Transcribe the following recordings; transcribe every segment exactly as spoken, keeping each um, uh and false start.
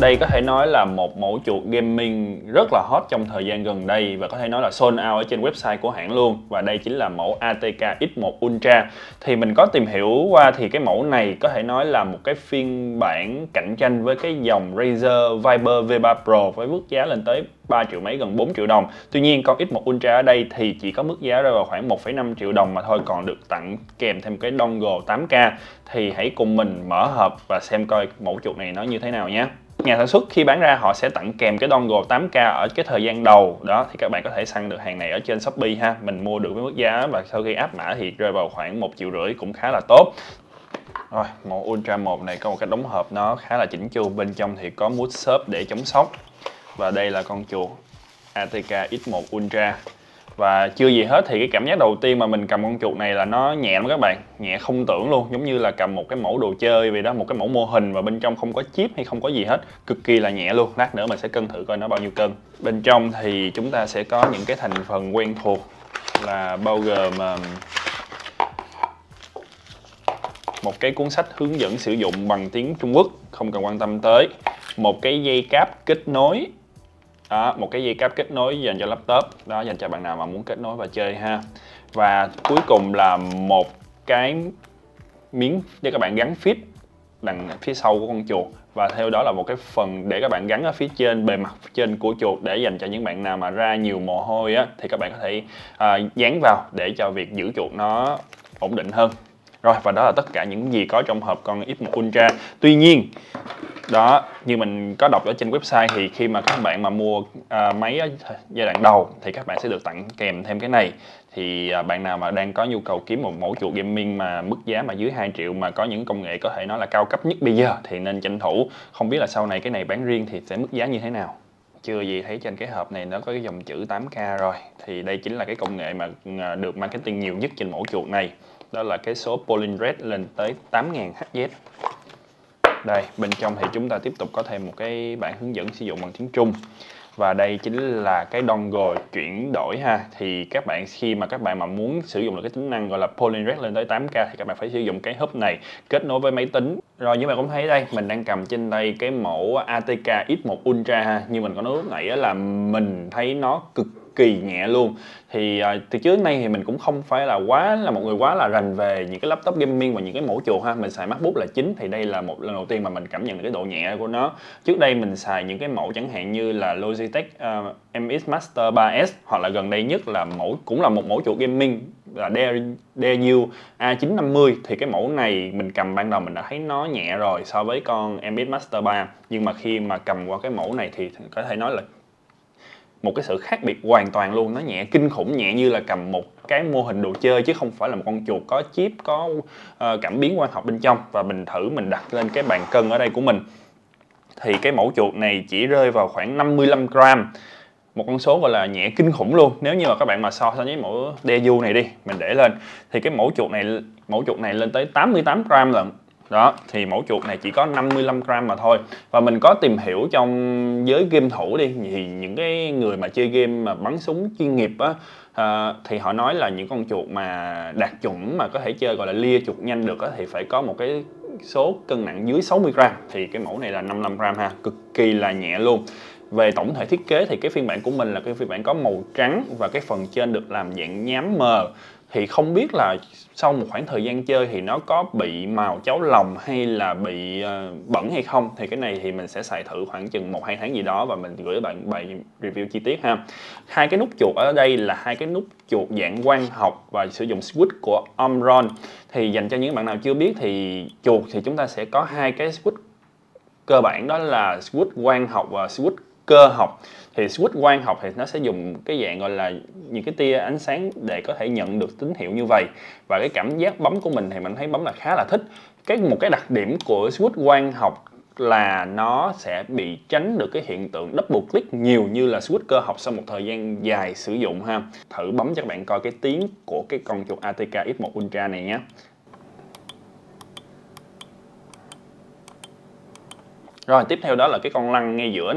Đây có thể nói là một mẫu chuột gaming rất là hot trong thời gian gần đây và có thể nói là sold out ở trên website của hãng luôn. Và đây chính là mẫu a tê ca ích một Ultra. Thì mình có tìm hiểu qua thì cái mẫu này có thể nói là một cái phiên bản cạnh tranh với cái dòng Razer Viper V ba Pro với mức giá lên tới ba triệu mấy, gần bốn triệu đồng. Tuy nhiên con ích một Ultra ở đây thì chỉ có mức giá rơi vào khoảng một phẩy năm triệu đồng mà thôi, còn được tặng kèm thêm cái dongle tám K. Thì hãy cùng mình mở hộp và xem coi mẫu chuột này nó như thế nào nhé. Nhà sản xuất khi bán ra họ sẽ tặng kèm cái dongle tám K ở cái thời gian đầu đó, thì các bạn có thể săn được hàng này ở trên Shopee ha. Mình mua được với mức giá và sau khi áp mã thì rơi vào khoảng một triệu rưỡi, cũng khá là tốt. Rồi, mẫu Ultra một này có một cái đóng hộp nó khá là chỉnh chu, bên trong thì có mút xốp để chống sốc. Và đây là con chuột a tê ca ích một Ultra. Và chưa gì hết thì cái cảm giác đầu tiên mà mình cầm con chuột này là nó nhẹ lắm các bạn, nhẹ không tưởng luôn, giống như là cầm một cái mẫu đồ chơi vậy đó, một cái mẫu mô hình và bên trong không có chip hay không có gì hết, cực kỳ là nhẹ luôn. Lát nữa mình sẽ cân thử coi nó bao nhiêu cân. Bên trong thì chúng ta sẽ có những cái thành phần quen thuộc là bao gồm một cái cuốn sách hướng dẫn sử dụng bằng tiếng Trung Quốc, không cần quan tâm tới, một cái dây cáp kết nối. Đó, một cái dây cáp kết nối dành cho laptop, đó dành cho bạn nào mà muốn kết nối và chơi ha. Và cuối cùng là một cái miếng để các bạn gắn feed đằng phía sau của con chuột, và theo đó là một cái phần để các bạn gắn ở phía trên bề mặt trên của chuột, để dành cho những bạn nào mà ra nhiều mồ hôi á thì các bạn có thể à, dán vào để cho việc giữ chuột nó ổn định hơn. Rồi, và đó là tất cả những gì có trong hộp con ích một Ultra. Tuy nhiên đó, như mình có đọc ở trên website thì khi mà các bạn mà mua à, máy ở giai đoạn đầu thì các bạn sẽ được tặng kèm thêm cái này. Thì à, bạn nào mà đang có nhu cầu kiếm một mẫu chuột gaming mà mức giá mà dưới hai triệu mà có những công nghệ có thể nói là cao cấp nhất bây giờ thì nên tranh thủ. Không biết là sau này cái này bán riêng thì sẽ mức giá như thế nào. Chưa gì thấy trên cái hộp này nó có cái dòng chữ tám K rồi. Thì đây chính là cái công nghệ mà được marketing nhiều nhất trên mẫu chuột này. Đó là cái số polling rate lên tới tám nghìn héc. Đây, bên trong thì chúng ta tiếp tục có thêm một cái bản hướng dẫn sử dụng bằng tiếng Trung. Và đây chính là cái dongle chuyển đổi ha. Thì các bạn khi mà các bạn mà muốn sử dụng được cái tính năng gọi là polling rate lên tới tám K thì các bạn phải sử dụng cái hub này kết nối với máy tính. Rồi như bạn cũng thấy đây, mình đang cầm trên tay cái mẫu a tê ca ích một Ultra ha. Như mình có nói lúc nãy là mình thấy nó cực kỳ nhẹ luôn. Thì uh, từ trước nay thì mình cũng không phải là quá là một người quá là rành về những cái laptop gaming và những cái mẫu chuột ha. Mình xài MacBook là chính, thì đây là một lần đầu tiên mà mình cảm nhận được cái độ nhẹ của nó. Trước đây mình xài những cái mẫu chẳng hạn như là Logitech uh, em ích Master ba S, hoặc là gần đây nhất là mẫu cũng là một mẫu chuột gaming là đê u a chín năm mươi. Thì cái mẫu này mình cầm ban đầu mình đã thấy nó nhẹ rồi so với con em ích Master ba, nhưng mà khi mà cầm qua cái mẫu này thì có thể nói là một cái sự khác biệt hoàn toàn luôn. Nó nhẹ kinh khủng, nhẹ như là cầm một cái mô hình đồ chơi chứ không phải là một con chuột có chip, có uh, cảm biến quang học bên trong. Và mình thử mình đặt lên cái bàn cân ở đây của mình thì cái mẫu chuột này chỉ rơi vào khoảng năm mươi lăm gram, một con số gọi là nhẹ kinh khủng luôn. Nếu như mà các bạn mà so sánh với mẫu đê u này đi, mình để lên thì cái mẫu chuột này mẫu chuột này lên tới tám mươi tám gram lận. Đó, thì mẫu chuột này chỉ có năm mươi lăm gram mà thôi. Và mình có tìm hiểu trong giới game thủ đi, thì những cái người mà chơi game mà bắn súng chuyên nghiệp á, à, thì họ nói là những con chuột mà đạt chuẩn mà có thể chơi gọi là lia chuột nhanh được á, thì phải có một cái số cân nặng dưới sáu mươi gram. Thì cái mẫu này là năm mươi lăm gram ha, cực kỳ là nhẹ luôn. Về tổng thể thiết kế thì cái phiên bản của mình là cái phiên bản có màu trắng và cái phần trên được làm dạng nhám mờ. Thì không biết là sau một khoảng thời gian chơi thì nó có bị màu cháo lòng hay là bị uh, bẩn hay không. Thì cái này thì mình sẽ xài thử khoảng chừng một hai tháng gì đó và mình gửi bạn bài review chi tiết ha. Hai cái nút chuột ở đây là hai cái nút chuột dạng quang học và sử dụng switch của Omron. Thì dành cho những bạn nào chưa biết thì chuột thì chúng ta sẽ có hai cái switch cơ bản, đó là switch quang học và switch cơ học. Thì switch quang học thì nó sẽ dùng cái dạng gọi là những cái tia ánh sáng để có thể nhận được tín hiệu như vậy. Và cái cảm giác bấm của mình thì mình thấy bấm là khá là thích. Cái một cái đặc điểm của switch quang học là nó sẽ bị tránh được cái hiện tượng double click nhiều như là switch cơ học sau một thời gian dài sử dụng ha. Thử bấm cho các bạn coi cái tiếng của cái con chuột a tê ca ích một Ultra này nhé. Rồi tiếp theo đó là cái con lăn ngay giữa này.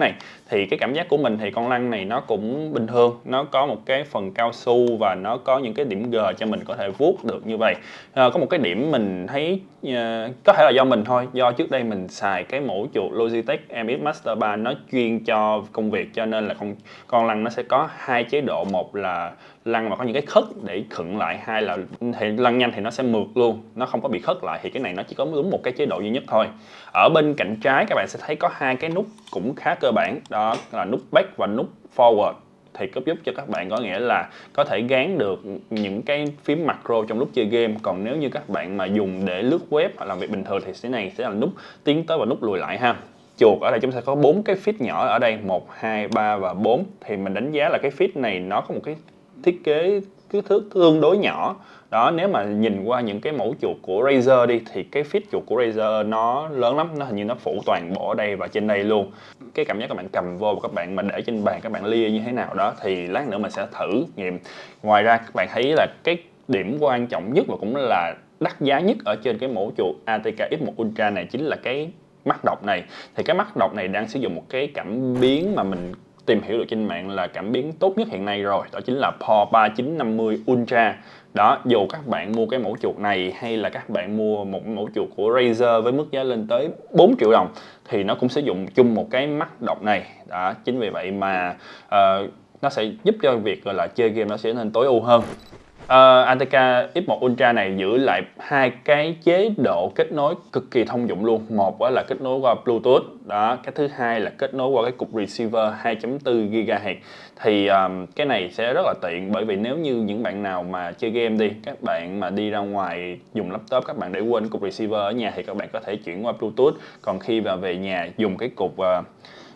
Thì cái cảm giác của mình thì con lăn này nó cũng bình thường, nó có một cái phần cao su và nó có những cái điểm G cho mình có thể vuốt được như vậy. À, có một cái điểm mình thấy uh, có thể là do mình thôi, do trước đây mình xài cái mẫu chuột Logitech em ích Master ba nó chuyên cho công việc, cho nên là con con lăn nó sẽ có hai chế độ, một là lăn mà có những cái khất để khựng lại, hai là thì lăn nhanh thì nó sẽ mượt luôn, nó không có bị khất lại. Thì cái này nó chỉ có đúng một cái chế độ duy nhất thôi. Ở bên cạnh trái các bạn sẽ thấy có hai cái nút cũng khá cơ bản, đó là nút back và nút forward, thì có giúp cho các bạn có nghĩa là có thể gán được những cái phím macro trong lúc chơi game. Còn nếu như các bạn mà dùng để lướt web hoặc làm việc bình thường thì cái này sẽ là nút tiến tới và nút lùi lại ha. Chuột ở đây chúng ta có bốn cái feet nhỏ ở đây, một, hai, ba và bốn. Thì mình đánh giá là cái feet này nó có một cái thiết kế kích thước tương đối nhỏ. Đó, nếu mà nhìn qua những cái mẫu chuột của Razer đi thì cái feet chuột của Razer nó lớn lắm, nó hình như nó phủ toàn bộ ở đây và trên đây luôn. Cái cảm giác các bạn cầm vô và các bạn mà để trên bàn các bạn lia như thế nào đó thì lát nữa mình sẽ thử nghiệm. Ngoài ra các bạn thấy là cái điểm quan trọng nhất và cũng là đắt giá nhất ở trên cái mẫu chuột a tê ca ích một Ultra này chính là cái mắt đọc này. Thì cái mắt đọc này đang sử dụng một cái cảm biến mà mình tìm hiểu được trên mạng là cảm biến tốt nhất hiện nay rồi, đó chính là pê o ba chín năm mươi Ultra. Đó, dù các bạn mua cái mẫu chuột này hay là các bạn mua một mẫu chuột của Razer với mức giá lên tới bốn triệu đồng thì nó cũng sử dụng chung một cái mắt đọc này. Đó, chính vì vậy mà uh, nó sẽ giúp cho việc gọi là chơi game nó sẽ nên tối ưu hơn. Uh, a tê ca ích một Ultra này giữ lại hai cái chế độ kết nối cực kỳ thông dụng luôn. Một là kết nối qua Bluetooth, đó. Cái thứ hai là kết nối qua cái cục receiver hai chấm bốn gigahertz. Thì um, cái này sẽ rất là tiện, bởi vì nếu như những bạn nào mà chơi game đi, các bạn mà đi ra ngoài dùng laptop, các bạn để quên cục receiver ở nhà thì các bạn có thể chuyển qua Bluetooth. Còn khi mà về nhà dùng cái cục uh,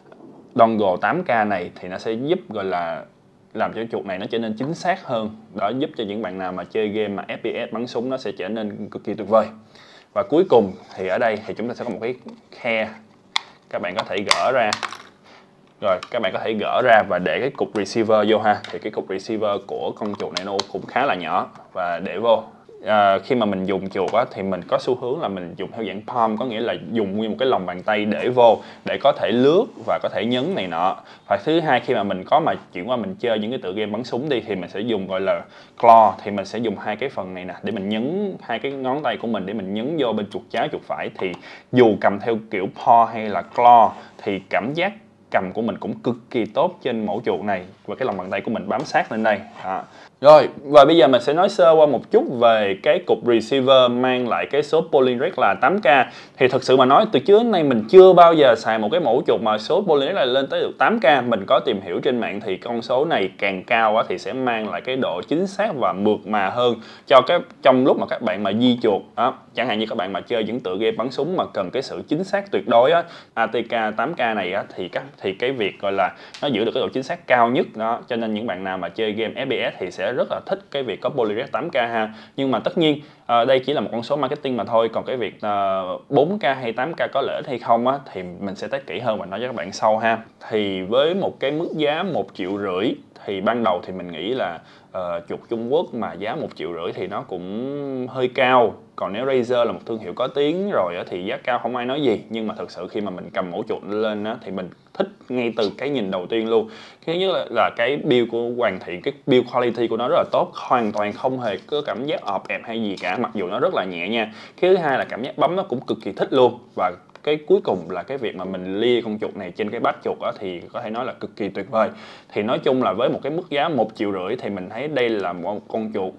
dongle tám K này thì nó sẽ giúp gọi là làm cho chuột này nó trở nên chính xác hơn. Đó, giúp cho những bạn nào mà chơi game mà ép pê ét bắn súng nó sẽ trở nên cực kỳ tuyệt vời. Và cuối cùng thì ở đây thì chúng ta sẽ có một cái khe các bạn có thể gỡ ra. Rồi các bạn có thể gỡ ra và để cái cục receiver vô ha. Thì cái cục receiver của con chuột này nó cũng khá là nhỏ và để vô. À, khi mà mình dùng chuột á, thì mình có xu hướng là mình dùng theo dạng palm, có nghĩa là dùng nguyên một cái lòng bàn tay để vô để có thể lướt và có thể nhấn này nọ. Và thứ hai, khi mà mình có mà chuyển qua mình chơi những cái tựa game bắn súng đi thì mình sẽ dùng gọi là claw, thì mình sẽ dùng hai cái phần này nè để mình nhấn hai cái ngón tay của mình để mình nhấn vô bên chuột trái chuột phải. Thì dù cầm theo kiểu paw hay là claw thì cảm giác cầm của mình cũng cực kỳ tốt trên mẫu chuột này và cái lòng bàn tay của mình bám sát lên đây. Đó. Rồi, và bây giờ mình sẽ nói sơ qua một chút về cái cục receiver mang lại cái số polling rate là tám K. Thì thực sự mà nói, từ trước đến nay mình chưa bao giờ xài một cái mẫu chuột mà số polling rate là lên tới được tám K. Mình có tìm hiểu trên mạng thì con số này càng cao á, thì sẽ mang lại cái độ chính xác và mượt mà hơn cho cái trong lúc mà các bạn mà di chuột. Đó. Chẳng hạn như các bạn mà chơi những tựa game bắn súng mà cần cái sự chính xác tuyệt đối á, a tê ca tám K này á, thì các thì cái việc gọi là nó giữ được cái độ chính xác cao nhất đó, cho nên những bạn nào mà chơi game ép pê ét thì sẽ rất là thích cái việc có polling rate tám K ha. Nhưng mà tất nhiên uh, đây chỉ là một con số marketing mà thôi, còn cái việc uh, bốn K hay tám K có lợi ích hay không á thì mình sẽ test kỹ hơn và nói cho các bạn sau ha. Thì với một cái mức giá một triệu rưỡi thì ban đầu thì mình nghĩ là uh, chuột Trung Quốc mà giá một triệu rưỡi thì nó cũng hơi cao. Còn nếu Razer là một thương hiệu có tiếng rồi á, thì giá cao không ai nói gì. Nhưng mà thật sự khi mà mình cầm mẫu chuột lên á, thì mình thích ngay từ cái nhìn đầu tiên luôn. Cái thứ nhất là, là cái build của Hoàn Thiện, cái build quality của nó rất là tốt, hoàn toàn không hề có cảm giác ọp ẹp hay gì cả, mặc dù nó rất là nhẹ nha. Cái thứ hai là cảm giác bấm nó cũng cực kỳ thích luôn. Và cái cuối cùng là cái việc mà mình lia con chuột này trên cái bát chuột đó thì có thể nói là cực kỳ tuyệt vời. Thì nói chung là với một cái mức giá một triệu rưỡi thì mình thấy đây là một con chuột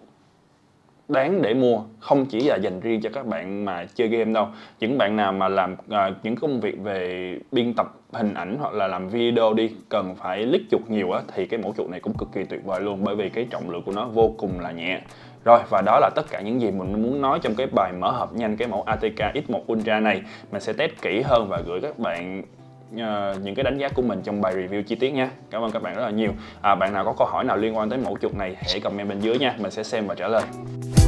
đáng để mua, không chỉ là dành riêng cho các bạn mà chơi game đâu. Những bạn nào mà làm à, những công việc về biên tập hình ảnh hoặc là làm video đi, cần phải liếc chuột nhiều á, thì cái mẫu chuột này cũng cực kỳ tuyệt vời luôn, bởi vì cái trọng lượng của nó vô cùng là nhẹ. Rồi, và đó là tất cả những gì mình muốn nói trong cái bài mở hộp nhanh cái mẫu a tê ca ích một Ultra này. Mình sẽ test kỹ hơn và gửi các bạn uh, những cái đánh giá của mình trong bài review chi tiết nha. Cảm ơn các bạn rất là nhiều. À, bạn nào có câu hỏi nào liên quan tới mẫu chuột này hãy comment bên dưới nha, mình sẽ xem và trả lời.